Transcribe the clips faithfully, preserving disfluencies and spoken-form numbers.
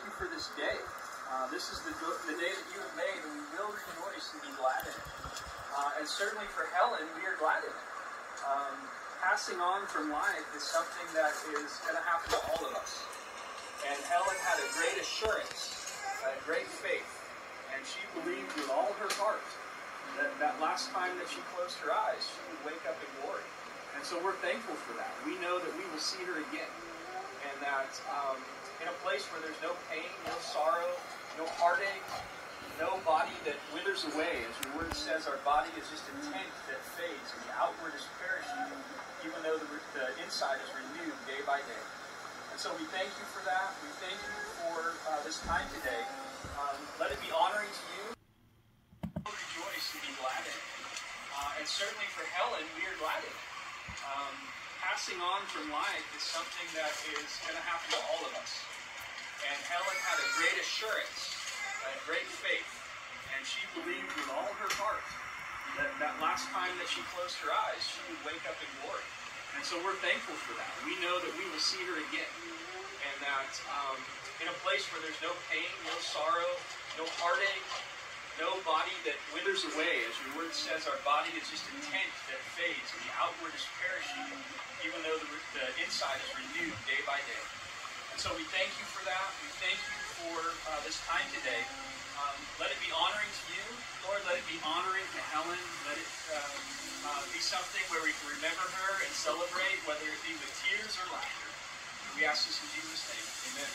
you for this day. Uh, this is the, the day that you have made, and we will rejoice and be glad in it. Uh, and certainly for Helen, we are glad in it. Um, passing on from life is something that is going to happen to all of us. And Helen had a great assurance, a great faith, and she believed with all her heart that that last time that she closed her eyes, she would wake up in glory. And so we're thankful for that. We know that we will see her again, and that um, in a place where there's no pain, no sorrow, no heartache, no body that withers away. As your word says, our body is just a tent that fades, and the outward is perishing, even though the, the inside is renewed day by day. And so we thank you for that. We thank you for uh, this time today. Um, let it be honoring to you. Rejoice and be glad in it. Uh, and certainly for Helen, we are glad in it. Um, passing on from life is something that is going to happen to all of us. And Helen had a great assurance, a great faith, and she believed with all her heart that that last time that she closed her eyes, she would wake up in glory. And so we're thankful for that. We know that we will see her again, and that um, in a place where there's no pain, no sorrow, no heartache, no body that withers away. As your word says, our body is just a tent that fades, and the outward is perishing, even though the, the inside is renewed day by day. And so we thank you for that. We thank you for uh, this time today. Um, let it be honoring to you, Lord. Let it be honoring to Helen. Let it um, uh, be something where we can remember her and celebrate, whether it be with tears or laughter. We ask this in Jesus' name. Amen.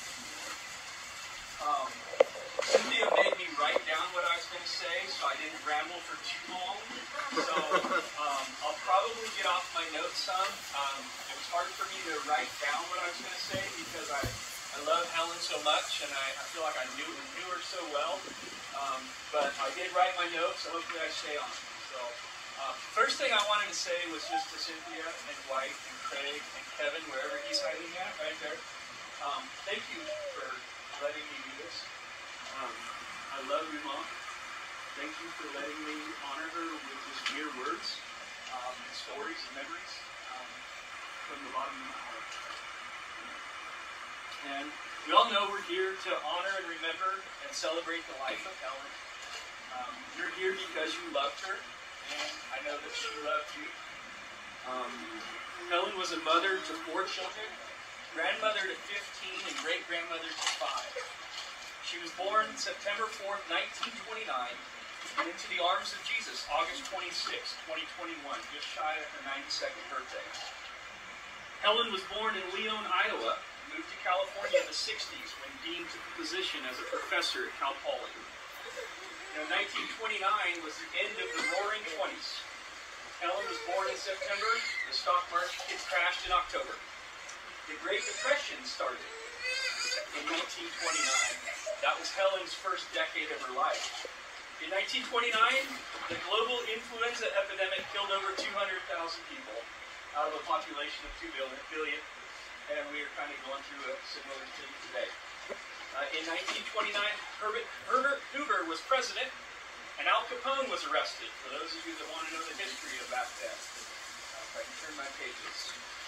Um, Cynthia made me write down what I was going to say, so I didn't ramble for too long. So um, I'll probably get off my notes some. Um, it was hard for me to write down what I was going to say because I, I love Helen so much, and I, I feel like I knew, knew her so well. Um, but I did write my notes, so hopefully I stay on. So uh, first thing I wanted to say was just to Cynthia and Dwight and Craig and Kevin, wherever he's hiding at, right there. Um, thank you for letting me do this. Um, I love you, Mom. Thank you for letting me honor her with just mere words, um, and stories and memories um, from the bottom of my heart. And we all know we're here to honor and remember and celebrate the life of Helen. Um, you're here because you loved her, and I know that she loved you. Um, Helen was a mother to four children, grandmother to fifteen, and great-grandmother to five. She was born September fourth, nineteen twenty-nine, and into the arms of Jesus, August twenty-sixth, twenty twenty-one, just shy of her ninety-second birthday. Helen was born in Leon, Iowa, and moved to California in the sixties when Dean took a position as a professor at Cal Poly. Now, nineteen twenty-nine was the end of the Roaring Twenties. Helen was born in September. The stock market crashed in October. The Great Depression started in nineteen twenty-nine. That was Helen's first decade of her life. In nineteen twenty-nine, the global influenza epidemic killed over two hundred thousand people out of a population of two billion, and we are kind of going through a similar thing today. Uh, in nineteen twenty-nine, Herbert, Herbert Hoover was president, and Al Capone was arrested, for those of you that want to know the history of back then. Uh, if I can turn my pages.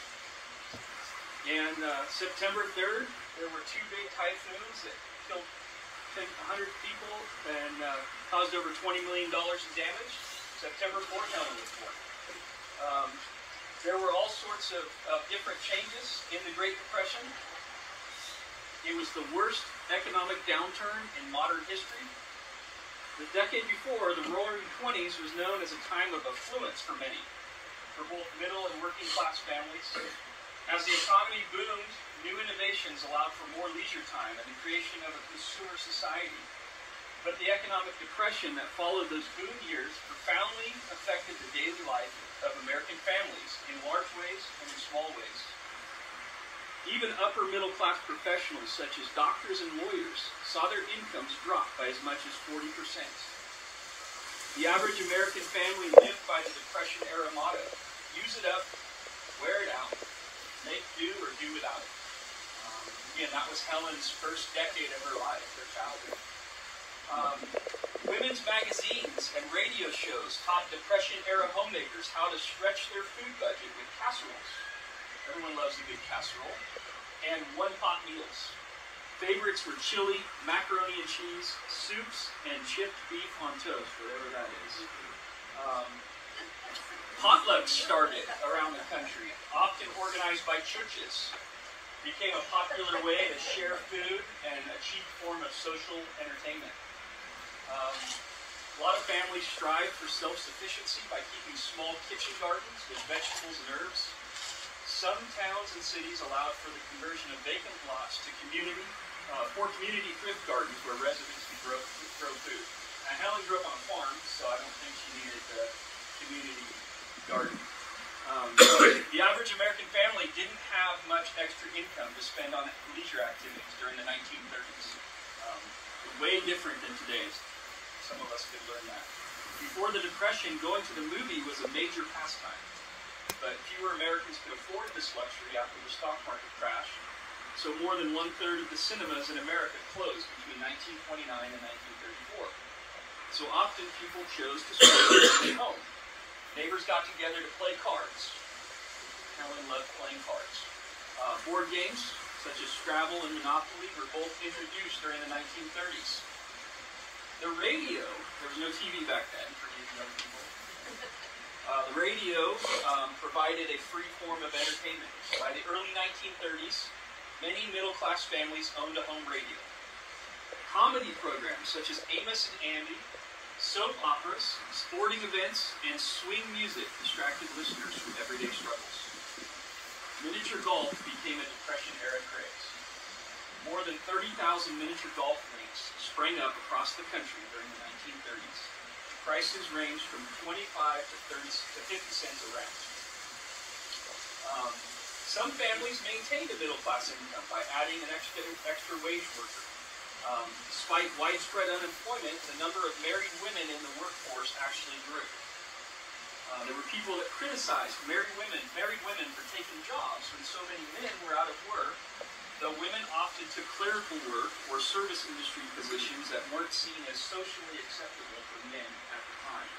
And uh, September third, there were two big typhoons that killed one hundred people and uh, caused over twenty million dollars in damage. September fourth, Helen was born. Um, there were all sorts of, of different changes in the Great Depression. It was the worst economic downturn in modern history. The decade before, the Roaring Twenties was known as a time of affluence for many, for both middle and working class families. As the economy boomed, new innovations allowed for more leisure time and the creation of a consumer society. But the economic depression that followed those boom years profoundly affected the daily life of American families in large ways and in small ways. Even upper middle class professionals such as doctors and lawyers saw their incomes drop by as much as forty percent. The average American family lived by the Depression era motto: use it up, wear it out, make do or do without it. Um, again, that was Helen's first decade of her life, her childhood. Um, women's magazines and radio shows taught Depression-era homemakers how to stretch their food budget with casseroles. Everyone loves a good casserole. And one-pot meals. Favorites were chili, macaroni and cheese, soups, and chipped beef on toast, whatever that is. Um, potlucks started around the country, often organized by churches. Became a popular way to share food and a cheap form of social entertainment. Um, a lot of families strive for self-sufficiency by keeping small kitchen gardens with vegetables and herbs. Some towns and cities allowed for the conversion of vacant lots to community, uh, for community thrift gardens where residents could grow, grow food. Now, Helen grew up on a farm, so I don't think she needed a community garden. Um, the average American family didn't have much extra income to spend on leisure activities during the nineteen thirties. Um, way different than today's. Some of us could learn that. Before the Depression, going to the movie was a major pastime. But fewer Americans could afford this luxury after the stock market crash. So more than one-third of the cinemas in America closed between nineteen twenty-nine and nineteen thirty-four. So often people chose to stay home. Neighbors got together to play cards. Helen loved playing cards. Uh, board games, such as Scrabble and Monopoly, were both introduced during the nineteen thirties. The radio, there was no T V back then for you young people. Uh, the radio um, provided a free form of entertainment. By the early nineteen thirties, many middle-class families owned a home radio. Comedy programs such as Amos and Andy, soap operas, sporting events, and swing music distracted listeners from everyday struggles. Miniature golf became a Depression-era craze. More than thirty thousand miniature golf links sprang up across the country during the nineteen thirties. Prices ranged from twenty-five to thirty to fifty cents a round. Um, some families maintained a middle-class income by adding an extra, extra wage worker. Um, despite widespread unemployment, the number of married women in the workforce actually grew. Uh, there were people that criticized married women, married women for taking jobs when so many men were out of work, though women often took clerical work or service industry positions that weren't seen as socially acceptable for men at the time.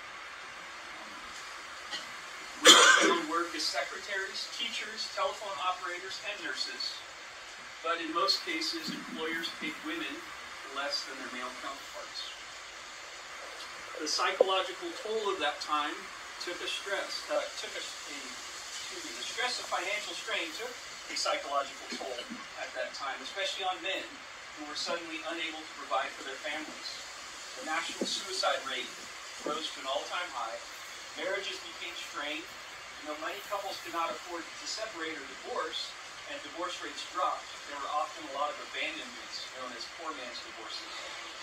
Um, women found work as secretaries, teachers, telephone operators, and nurses. But in most cases, employers paid women less than their male counterparts. The psychological toll of that time took a stress, uh, took a, a excuse me, the stress of financial strain took a psychological toll at that time, especially on men who were suddenly unable to provide for their families. The national suicide rate rose to an all-time high. Marriages became strained. You know, many couples could not afford to separate or divorce, and divorce rates dropped. There were often a lot of abandonments, known as poor man's divorces.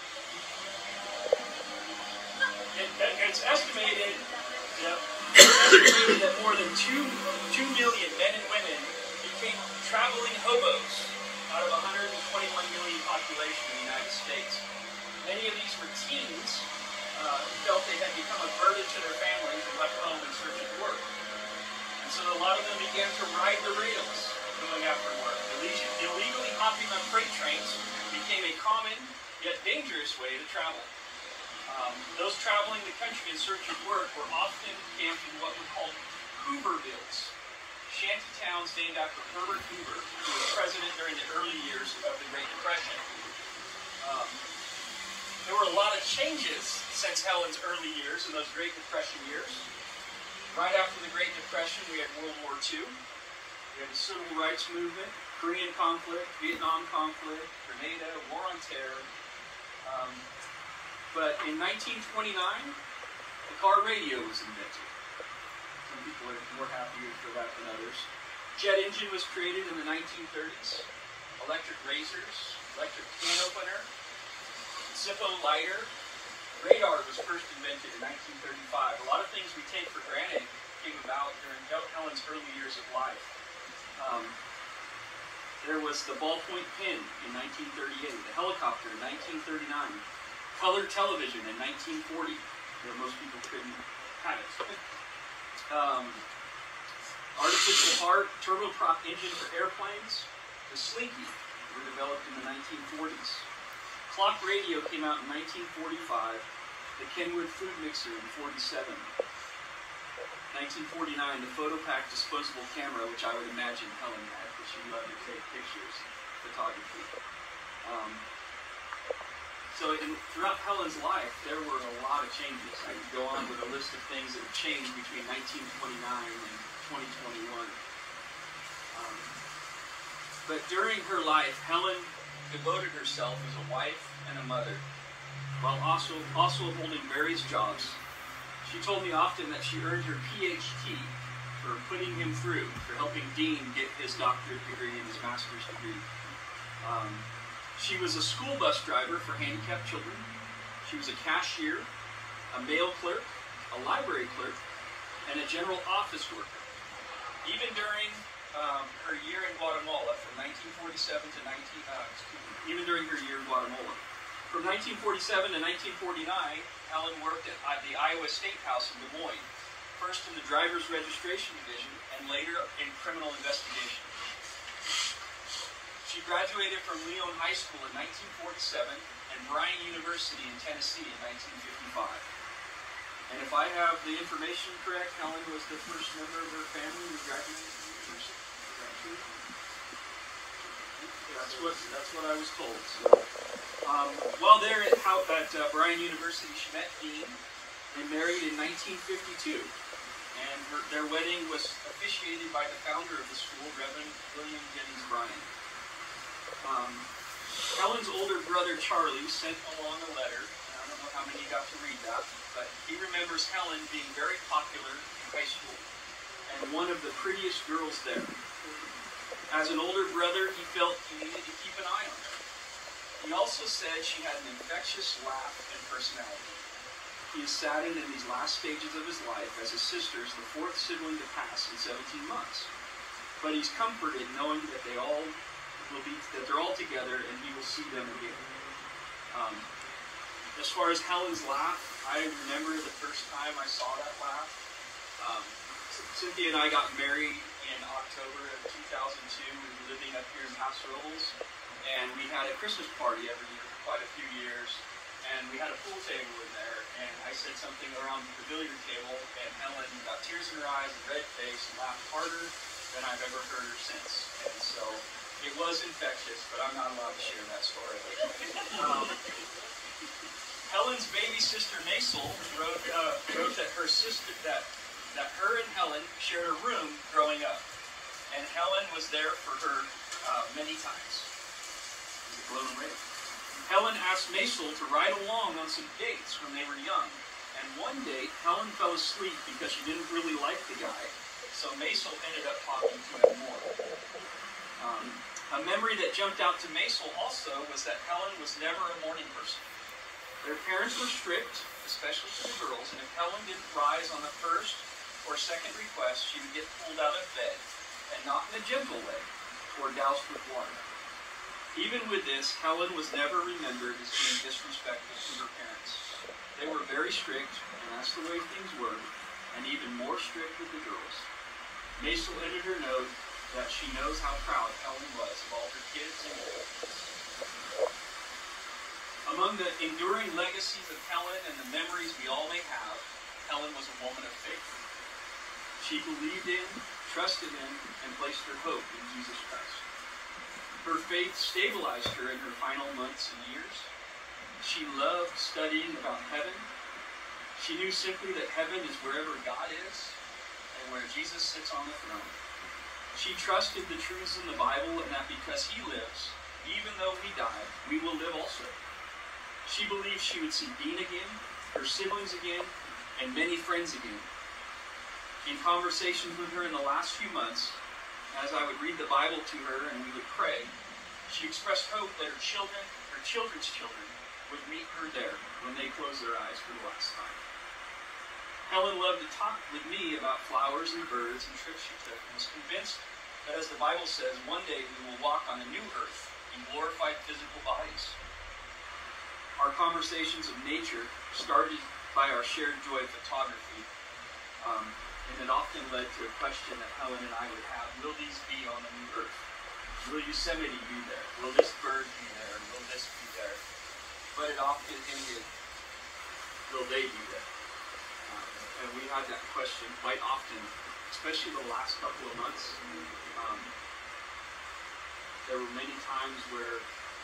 It, it's estimated, yep, it's estimated that more than two, two million men and women became traveling hobos out of one hundred twenty-one million population in the United States. Many of these were teens uh, who felt they had become a burden to their families and left home in search of work. And so a lot of them began to ride the rails going after work. Illegally hopping on freight trains became a common yet dangerous way to travel. Um, those traveling the country in search of work were often camped in what were called Hoovervilles, shanty towns named after Herbert Hoover, who was president during the early years of the Great Depression. Um, there were a lot of changes since Helen's early years in those Great Depression years. Right after the Great Depression, we had World War Two. We had the Civil Rights Movement, Korean conflict, Vietnam conflict, Grenada, War on Terror. Um, but in nineteen twenty-nine, the car radio was invented. Some people are more happy for that than others. Jet engine was created in the nineteen thirties. Electric razors, electric can opener, Zippo lighter. Radar was first invented in nineteen thirty-five. A lot of things we take for granted came about during Helen's early years of life. Um, there was the ballpoint pen in nineteen thirty-eight, the helicopter in nineteen thirty-nine, color television in nineteen forty, where most people couldn't have it. um, artificial heart, turboprop engine for airplanes, the Slinky were developed in the nineteen forties. Clock radio came out in nineteen forty-five, the Kenwood food mixer in forty-seven. nineteen forty-nine, the Photopack disposable camera, which I would imagine Helen had, because she loved to take pictures, photography. Um, so in, throughout Helen's life, there were a lot of changes. I could go on with a list of things that have changed between nineteen twenty-nine and twenty twenty-one. Um, but during her life, Helen devoted herself as a wife and a mother, while also, also holding various jobs. She told me often that she earned her P H D for putting him through, for helping Dean get his doctorate degree and his master's degree. Um, she was a school bus driver for handicapped children. She was a cashier, a mail clerk, a library clerk, and a general office worker. Even during um, her year in Guatemala, from nineteen forty-seven to nineteen, uh, excuse me, even during her year in Guatemala, from nineteen forty-seven to nineteen forty-nine, Helen worked at the Iowa State House in Des Moines, first in the driver's registration division and later in criminal investigation. She graduated from Leon High School in nineteen forty-seven and Bryan University in Tennessee in nineteen fifty-five. And if I have the information correct, Helen was the first member of her family who graduated from the university. Is that true? That's what, that's what I was told. So, um, while there at, at uh, Bryan University, she met Dean. They married in nineteen fifty-two. And her, their wedding was officiated by the founder of the school, Reverend William Jennings Bryan. Um, Helen's older brother, Charlie, sent along a letter. And I don't know how many got to read that, but he remembers Helen being very popular in high school and one of the prettiest girls there. As an older brother, he felt he needed to keep an eye on her. He also said she had an infectious laugh and personality. He is saddened in these last stages of his life as his sister is the fourth sibling to pass in seventeen months. But he's comforted knowing that they all will be, that they're all together and he will see them again. Um, as far as Helen's laugh, I remember the first time I saw that laugh. Um, Cynthia and I got married in October of two thousand two. We were living up here in Paso Robles, and we had a Christmas party every year for quite a few years. And we had a pool table in there, and I said something around the billiard table, and Helen got tears in her eyes and red face and laughed harder than I've ever heard her since. And so it was infectious, but I'm not allowed to share that story. Um, Helen's baby sister Maisel wrote, uh, wrote that her sister that that her and Helen shared a room growing up, and Helen was there for her uh, many times. Is it blown away? Helen asked Maisel to ride along on some dates when they were young, and one date Helen fell asleep because she didn't really like the guy, so Maisel ended up talking to him more. Um, a memory that jumped out to Maisel also was that Helen was never a morning person. Their parents were strict, especially for the girls, and if Helen didn't rise on the first or second request, she would get pulled out of bed, and not in a gentle way, or doused with water. Even with this, Helen was never remembered as being disrespectful to her parents. They were very strict, and that's the way things were, and even more strict with the girls. Maisel ended her note that she knows how proud Helen was of all her kids and grandkids. Among the enduring legacies of Helen and the memories we all may have, Helen was a woman of faith. She believed in, trusted in, and placed her hope in Jesus Christ. Her faith stabilized her in her final months and years. She loved studying about heaven. She knew simply that heaven is wherever God is and where Jesus sits on the throne. She trusted the truths in the Bible and that because he lives, even though he died, we will live also. She believed she would see Dean again, her siblings again, and many friends again. In conversations with her in the last few months, as I would read the Bible to her and we would pray, she expressed hope that her children, her children's children, would meet her there when they closed their eyes for the last time. Helen loved to talk with me about flowers and birds and trips she took, and was convinced that, as the Bible says, one day we will walk on a new earth in glorified physical bodies. Our conversations of nature started by our shared joy of photography, um, and it often led to a question that Helen and I would have: will these be on the new earth? Will Yosemite be there? Will this bird be there? Will this be there? But it often ended, will they be there? Um, and we had that question quite often, especially the last couple of months. Um, there were many times where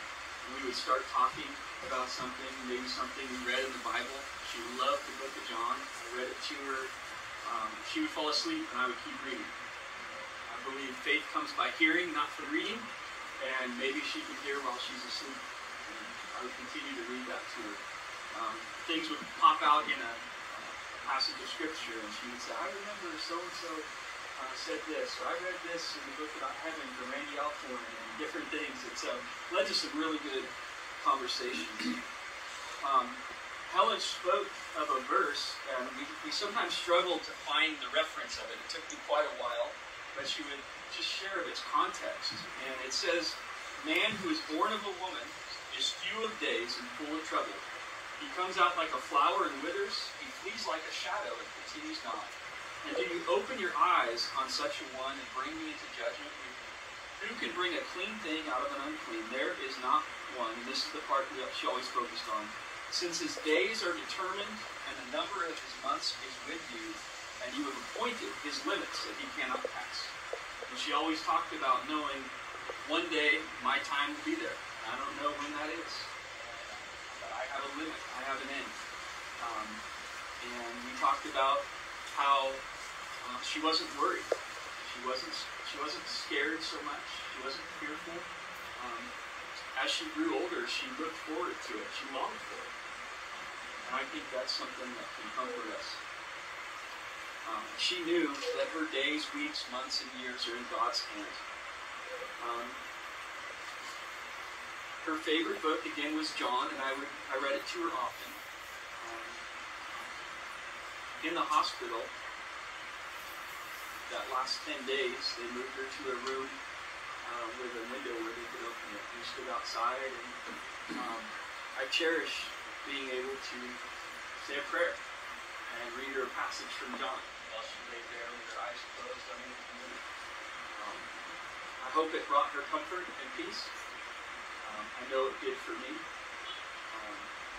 and we would start talking about something, maybe something we read in the Bible. She loved the book of John. I read it to her. Um, she would fall asleep, and I would keep reading. I believe faith comes by hearing, not from reading, and maybe she could hear while she's asleep. And I would continue to read that to her. Um, things would pop out in a, a passage of Scripture, and she would say, I remember so-and-so uh, said this, or I read this in the book about heaven from Randy Alcorn, and different things. It's uh, led to some really good conversations. Um, Helen spoke of a verse, and we, we sometimes struggled to find the reference of it. It took me quite a while, but she would just share of its context. And it says, man who is born of a woman is few of days and full of trouble. He comes out like a flower and withers. He flees like a shadow and continues not. And do you open your eyes on such a one and bring me into judgment? Who can bring a clean thing out of an unclean? There is not one. And this is the part that she always focused on. Since his days are determined and the number of his months is with you, and you have appointed his limits that he cannot pass. And she always talked about knowing one day my time will be there. I don't know when that is. I have a limit. I have an end. Um, and we talked about how uh, she wasn't worried. She wasn't. She wasn't scared so much. She wasn't fearful. Um, as she grew older, she looked forward to it. She longed for it. And I think that's something that can comfort us. Um, she knew that her days, weeks, months, and years are in God's hands. Um, Her favorite book, again, was John, and I would I read it to her often. Um, in the hospital, that last ten days, they moved her to a room uh, with a window where they could open it. We stood outside, and um, I cherish being able to say a prayer and read her a passage from John while she lay there with her eyes closed. I mean, um, I hope it brought her comfort and peace. Um, I know it did for me. Um,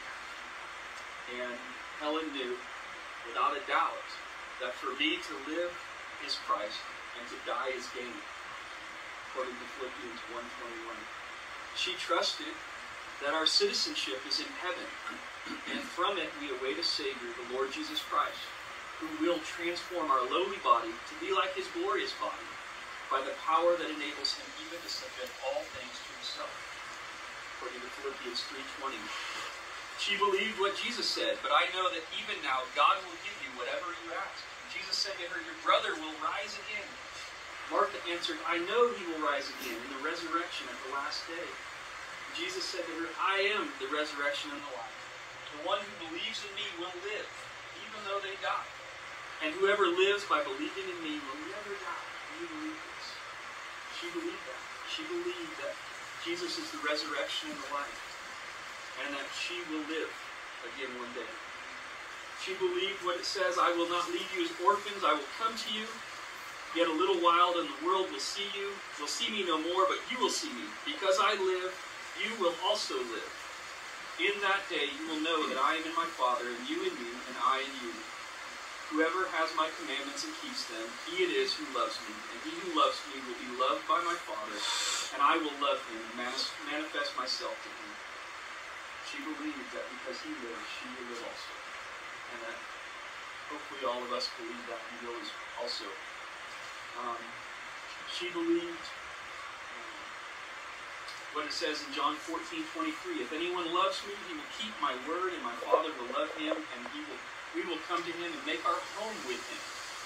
and Helen knew, without a doubt, that for me to live is Christ and to die is gain, according to Philippians one twenty-one. She trusted that our citizenship is in heaven, and from it we await a Savior, the Lord Jesus Christ, who will transform our lowly body to be like his glorious body, by the power that enables him even to submit all things to himself, according to Philippians three twenty. She believed what Jesus said, but I know that even now God will give you whatever you ask. Jesus said to her, your brother will rise again. Martha answered, I know he will rise again in the resurrection at the last day. Jesus said to her, I am the resurrection and the life. The one who believes in me will live, even though they die. And whoever lives by believing in me will never die. Do you believe this? She believed that. She believed that Jesus is the resurrection and the life, and that she will live again one day. She believed what it says, I will not leave you as orphans, I will come to you. Yet a little while and the world will see you. You'll see me no more, but you will see me. Because I live, you will also live. In that day you will know that I am in my Father, and you in me, and I in you. Whoever has my commandments and keeps them, he it is who loves me. And he who loves me will be loved by my Father, and I will love him and manifest myself to him. She believed that because he lives, she will live also. And that hopefully all of us believe that he will also. Um, she believed um, what it says in John fourteen twenty-three. If anyone loves me, he will keep my word, and my Father will love him, and he will we will come to him and make our home with him.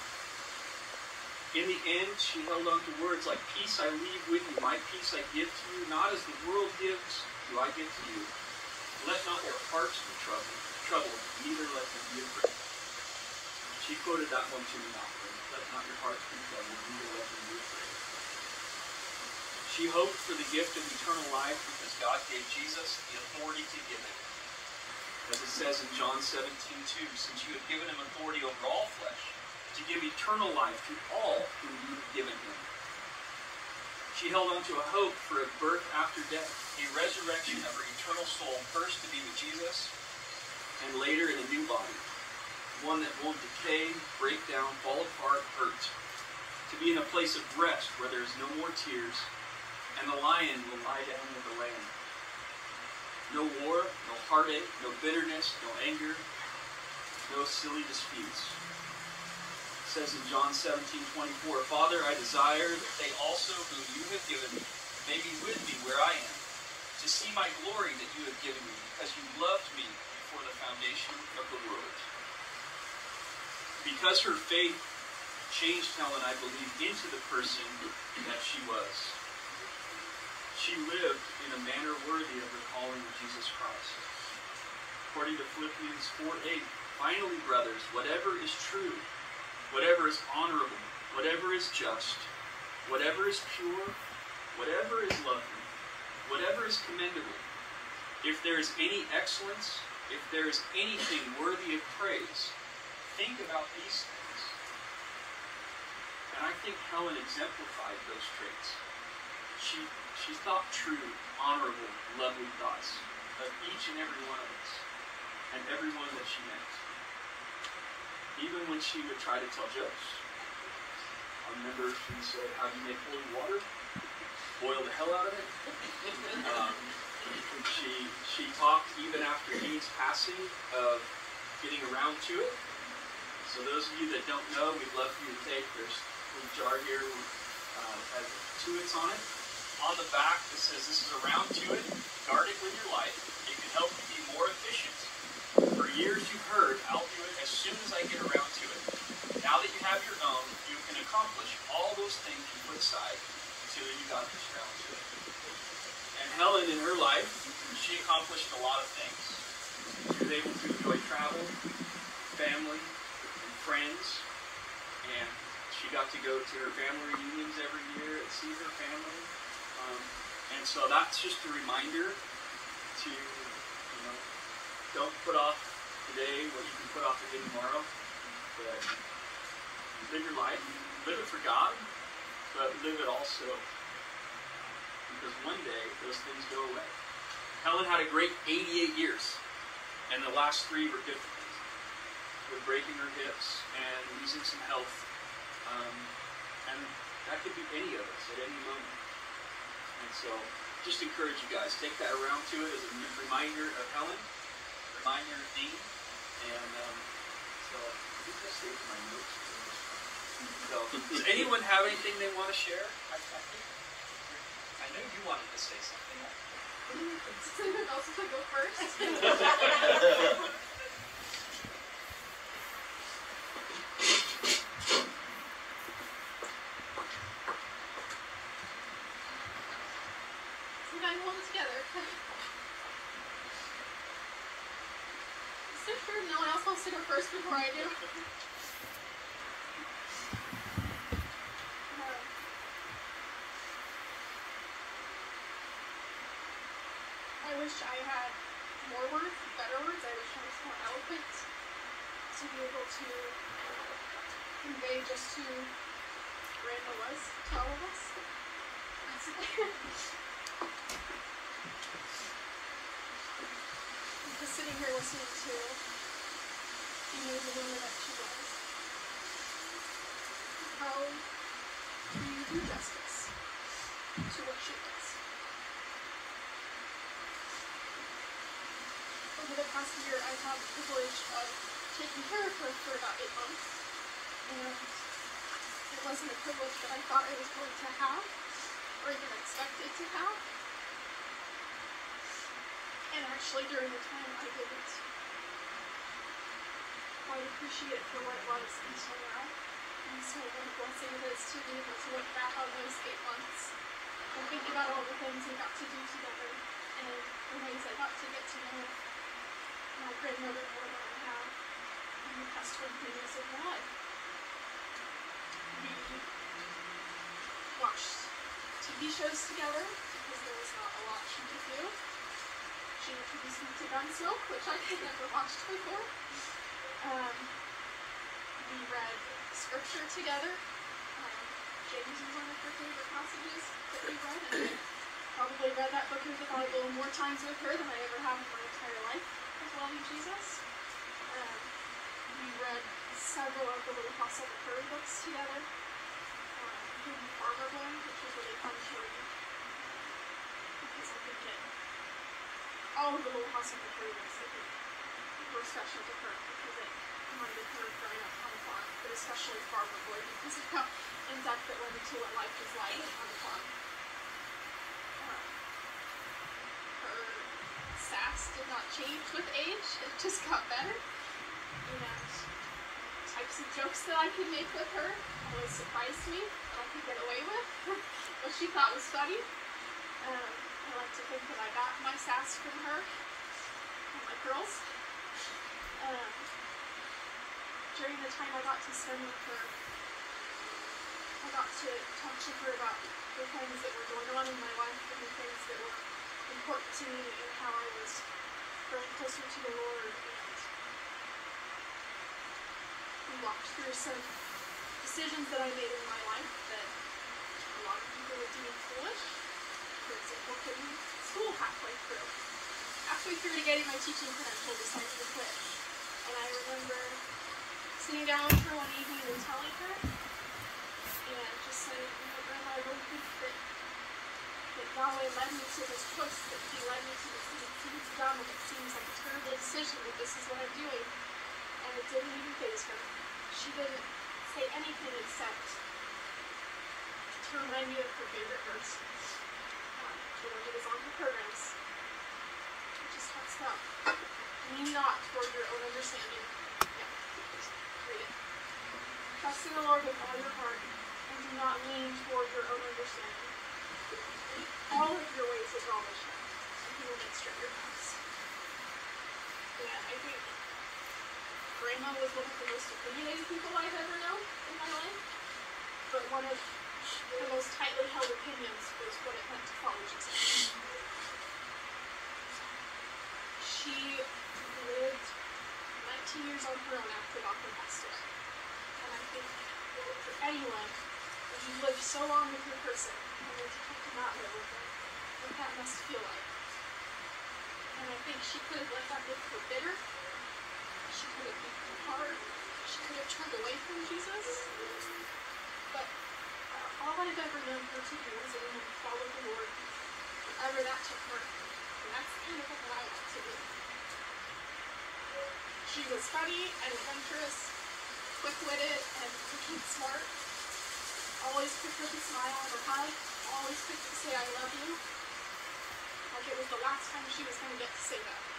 In the end, she held on to words like, peace I leave with you, my peace I give to you, not as the world gives, do I give to you. Let not your hearts be troubled, troubled, neither let them be afraid. She quoted that one to me often. Let not your hearts be troubled, neither let them be afraid. She hoped for the gift of eternal life because God gave Jesus the authority to give it. As it says in John seventeen two, since you have given him authority over all flesh, to give eternal life to all whom you have given him. She held on to a hope for a birth after death, a resurrection of her eternal soul, first to be with Jesus, and later in a new body, one that won't decay, break down, fall apart, hurt, to be in a place of rest where there is no more tears, and the lion will lie down with the lamb. heartache, no bitterness, no anger, no silly disputes. It says in John seventeen twenty-four, Father, I desire that they also whom you have given me may be with me where I am, to see my glory that you have given me, because you loved me before the foundation of the world. Because her faith changed Helen, I believe, into the person that she was. She lived in a manner worthy of her calling of Jesus Christ. According to Philippians four eight, finally, brothers, whatever is true, whatever is honorable, whatever is just, whatever is pure, whatever is lovely, whatever is commendable, if there is any excellence, if there is anything worthy of praise, think about these things. And I think Helen exemplified those traits. She, she thought true, honorable, lovely thoughts of each and every one of us, and everyone that she met. Even when she would try to tell jokes. I remember she said, how do you make holy water? Boil the hell out of it. Um, she, she talked even after Dean's passing of getting around to it. So those of you that don't know, we'd love for you to take, there's a little jar here uh, has two its on it. On the back, it says this is around to it. Guard it with your life. It can help you be more efficient. For years you've heard, I'll do it as soon as I get around to it. Now that you have your own, you can accomplish all those things you put aside until you got this round to it. And Helen, in her life, she accomplished a lot of things. She was able to enjoy travel, family, and friends, and she got to go to her family reunions every year and see her family. Um, and so that's just a reminder to, you know, don't put off today what you can put off again tomorrow. But live your life, live it for God, but live it also because one day those things go away. Helen had a great eighty-eight years, and the last three were difficult, with breaking her hips and losing some health. Um, and that could be any of us at any moment. And so, just encourage you guys, take that around to it as a reminder of Helen, a reminder of Dean, and um, so I think that's it for my notes. So, does anyone have anything they want to share? I, I think I know you wanted to say something. Does anyone else want to go first? Together. So sure no one else wants to go first before I do. Um, I wish I had more words, better words. I wish I was more eloquent to be able to convey just who Randall was to all of us. Just sitting here listening to the amazing woman that she was. How do you do justice to what she was? Over the past year, I've had the privilege of taking care of her for about eight months. And it wasn't a privilege that I thought I was going to have, or even expected to have. And actually, during the time, I didn't quite appreciate it for what it was until now. And so what a blessing it is to be able to look back on those eight months and think about all the things we got to do together and the ways I got to get to know my grandmother more than I have in the past twenty years of my life. We watched T V shows together because there was not a lot she could do. She introduced me to Gunsmoke, which I had never watched before. Um, we read scripture together. Um, James was one of her favorite passages that we read, and I probably read that book of the Bible more times with her than I ever have in my entire life with loving Jesus. Um, we read several of the Little Apostle McCurry books together, um, including Farmer Boy, which was really fun to read because I think it all of the little House of the Prairies, I think, were special to her because it reminded her of growing up on the farm, but especially Farmer Boy because of how in depth it went into what life was like on the farm. Um, her sass did not change with age, it just got better. And types of jokes that I could make with her always surprised me, that I could get away with, what she thought was funny. Um, I like to think that I got my sass from her and my girls. Um, during the time I got to spend with her, I got to talk to her about the things that were going on in my life and the things that were important to me and how I was growing closer to the Lord. And we walked through some decisions that I made in my life that a lot of people would deem foolish. For example, quitting school halfway through. Halfway through to getting my teaching credential, decided to quit. And I remember sitting down with her one evening and telling her, and just saying, you know, Grandma, I really think that, that Yahweh led me to this choice, that He led me to this thing. It seems dumb and it seems like a terrible decision, but this is what I'm doing. And it didn't even faze her. She didn't say anything except to remind me of her favorite verse. The one that is on her programs. It just talks about lean not toward your own understanding. Yeah, read it. Trust in the Lord with all your heart, and do not lean toward your own understanding. In all of your ways acknowledge Him, and He will make straight your paths. Yeah, I think Grandma was one of the most opinionated people I've ever known in my life, but one of the most tightly held opinions was what it meant to follow Jesus. She lived nineteen years on her own after Doctor passed away. And I think for anyone, when you've lived so long with your person, and then to come to not live with them, what that must feel like. And I think she could have let that make her bitter. She could have made her hard. She could have turned away from Jesus. But all I've ever known her to do is a woman to follow the Lord, wherever that took her. And that's kind of what I want to do. She was funny and adventurous, quick-witted and freaking smart. Always quick with a smile and a hug. Always quick to say, I love you. Like it was the last time she was going to get to say that.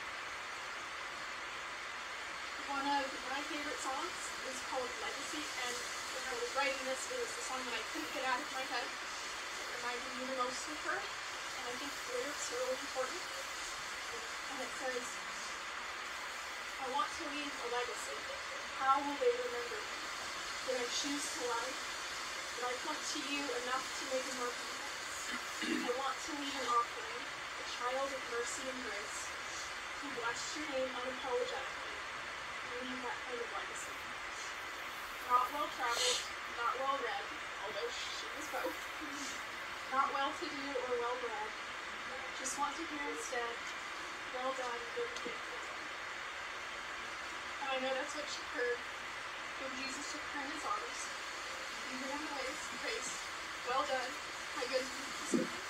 One of my favorite songs is called Legacy, and when I was writing this, it was the song that I couldn't get out of my head. It reminded me the most of her, and I think the lyrics are really important. And it says, I want to leave a legacy. How will they remember me? Did I choose to lie? Did I point to you enough to make a mark on it? I want to leave an offering, a child of mercy and grace, who blessed your name unapologetically. Leave that kind of legacy. Not well traveled, not well read, although she was both. Not well to do or well bred. Just want to hear instead, well done, good and faithful. And I know that's what she heard when Jesus took her in His arms. Even in the ways, praise, well done, my good and faithful servant.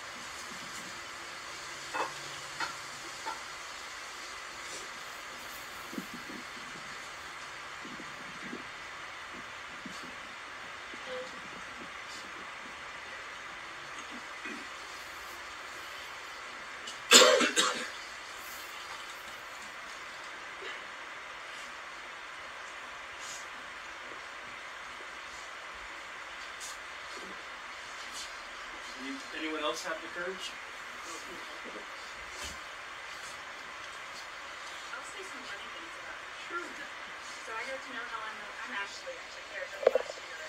Anyone else have the courage? I'll say some funny things about her. Sure. So I got to know Helen. I'm Ashley. I took care of her last year.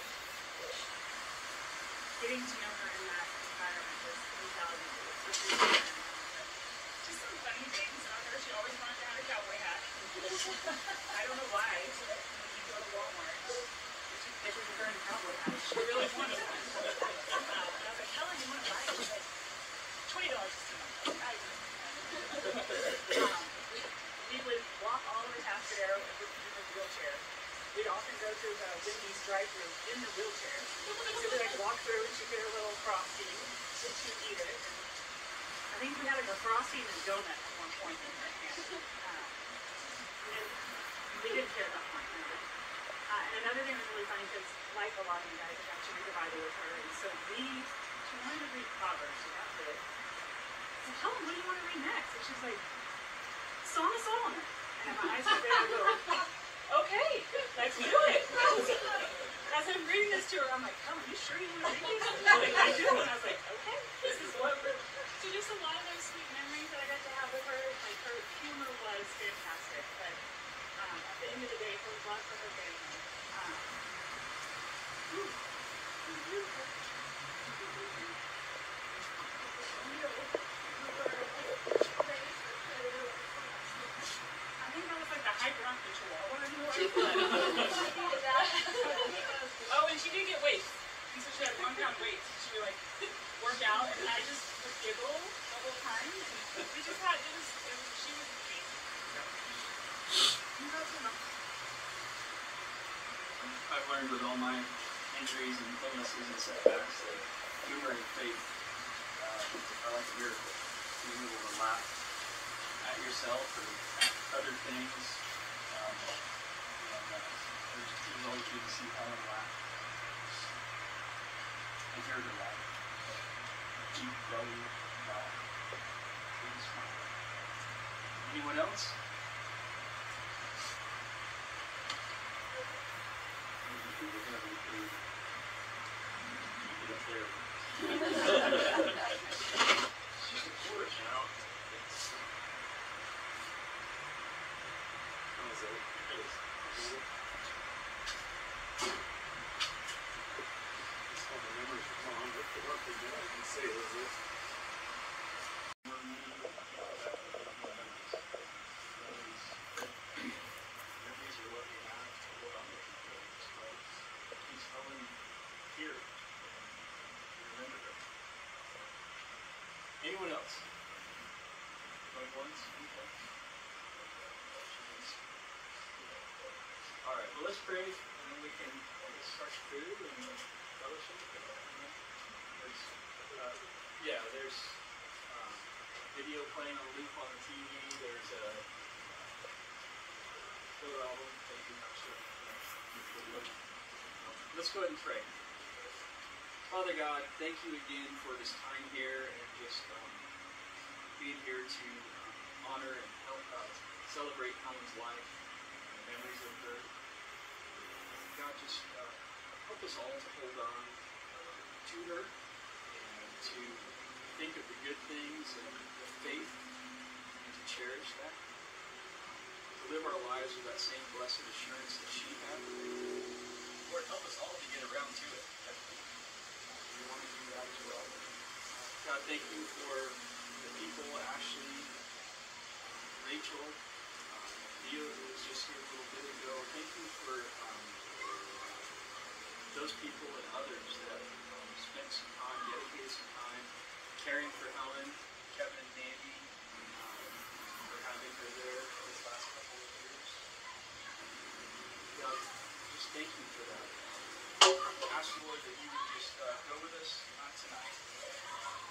Getting to know her in that environment was invaluable. Just some funny things about her. She always wanted to have a cowboy hat. I don't know why. So when you go to Walmart, they were wearing a cowboy hat. She really wanted one. Helen, you want to buy it? She's like, twenty dollars is too much. I um, we, we would walk all the way past there with in the wheelchair. We'd often go through the Whitney's drive-thru in the wheelchair. So we'd like walk through and she'd get her little frosty and she'd eat it. And I think we had like a frosty and a donut at one point in her hand. Um, and we didn't care at that point. Really. Uh, and another thing that was really funny because, like a lot of you guys, I got to read the Bible with her, and so we, she wanted to read Proverbs, so that's it. I said, Helen, what do you want to read next? And she's like, Song of Solomon. And my eyes were there, I go, okay, let's do it. As I'm reading this to her, I'm like, Helen, you sure you want to read this? Like, I do. And I was like, okay, this is what we're... So just a lot of those sweet memories that I got to have with her. Like, her humor was fantastic. But um, at the end of the day, her love for her family. Um, ooh, I think that was like the hyperactive chihuahua. Oh, and she did get weights. And so she had one pound weights. And she would like work out, and I just would giggle the whole time. And we just had, it was, it was she was amazing. I've learned with all my injuries and illnesses and setbacks that humor and faith uh, are like a miracle. Being able to laugh at yourself or at other things. Um, and uh, it was, it was always good to see Helen laugh. And hear her laugh. Keep growing, laugh. Being smile. Anyone else? Anyone else? Going once? Okay. All right, well, let's pray, and then we can I guess, start food and fellowship. There's, uh, yeah, there's um, video playing on loop on the T V. There's a photo album that you can show. Let's go ahead and pray. Father God, thank you again for this time here and just um, being here to um, honor and help uh, celebrate Helen's life and the memories of her. God, just uh, help us all to hold on uh, to her and to think of the good things and the faith and to cherish that. To live our lives with that same blessed assurance that she had. Lord, help us all to get around to it. We want to do that as well. God, thank you for the people, Ashley, Rachel, um, Theo, who was just here a little bit ago. Thank you for um, those people and others that um, spent some time, dedicated some time, caring for Helen, Kevin and Dandy, um, for having her there these last couple of years. God, just thank you for that. Ask, Lord, that you would just uh, go with us uh, tonight.